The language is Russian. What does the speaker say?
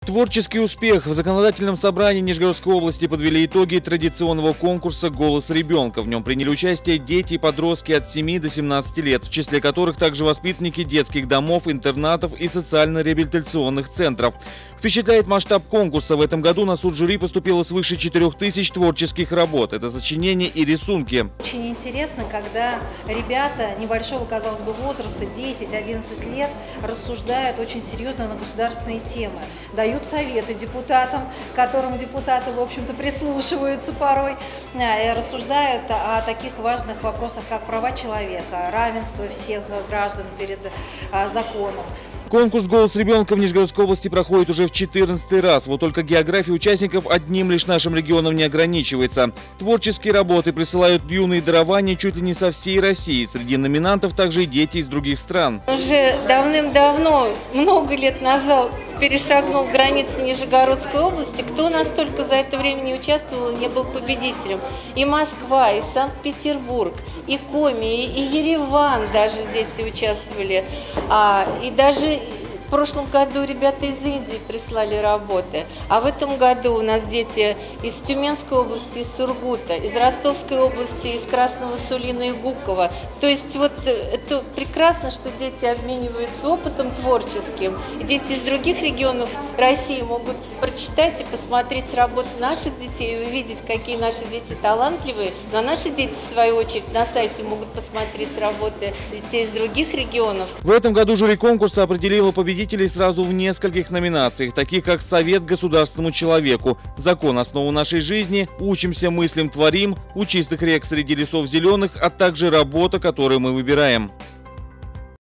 Творческий успех. В законодательном собрании Нижегородской области подвели итоги традиционного конкурса «Голос ребенка». В нем приняли участие дети и подростки от 7 до 17 лет, в числе которых также воспитанники детских домов, интернатов и социально-реабилитационных центров. Впечатляет масштаб конкурса. В этом году на суд жюри поступило свыше 4000 творческих работ. Это сочинения и рисунки. Очень интересно, когда ребята небольшого, казалось бы, возраста, 10-11 лет, рассуждают очень серьезно на государственные темы, дают советы депутатам, к которым депутаты, в общем-то, прислушиваются порой, рассуждают о таких важных вопросах, как права человека, равенство всех граждан перед законом. Конкурс «Голос ребенка» в Нижегородской области проходит уже в 14-й раз. Вот только география участников одним лишь нашим регионом не ограничивается. Творческие работы присылают юные дарования чуть ли не со всей России. Среди номинантов также и дети из других стран. Уже давным-давно, много лет назад, перешагнул границы Нижегородской области. Кто настолько за это время не участвовал и не был победителем? И Москва, и Санкт-Петербург, и Коми, и Ереван даже дети участвовали. И даже в прошлом году ребята из Индии прислали работы. А в этом году у нас дети из Тюменской области, из Сургута, из Ростовской области, из Красного Сулина и Гуково. То есть вот это прекрасно, что дети обмениваются опытом творческим. И дети из других регионов России могут прочитать и посмотреть работы наших детей и увидеть, какие наши дети талантливые. Но наши дети, в свою очередь, на сайте могут посмотреть работы детей из других регионов. В этом году жюри конкурса определило победителей сразу в нескольких номинациях, таких как «Совет государственному человеку», «Закон основы нашей жизни», «Учимся, мыслим, творим», «У чистых рек среди лесов зеленых», а также «Работа, которую мы выбираем».